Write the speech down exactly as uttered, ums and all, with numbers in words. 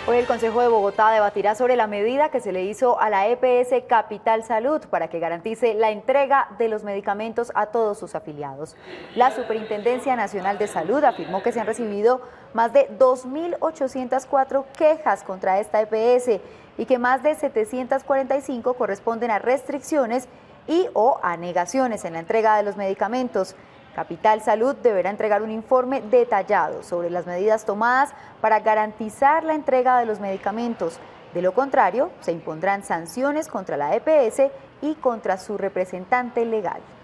Hoy el Consejo de Bogotá debatirá sobre la medida que se le hizo a la E P S Capital Salud para que garantice la entrega de los medicamentos a todos sus afiliados. La Superintendencia Nacional de Salud afirmó que se han recibido más de dos mil ochocientas cuatro quejas contra esta E P S y que más de setecientas cuarenta y cinco corresponden a restricciones y o a negaciones en la entrega de los medicamentos. Capital Salud deberá entregar un informe detallado sobre las medidas tomadas para garantizar la entrega de los medicamentos. De lo contrario, se impondrán sanciones contra la E P S y contra su representante legal.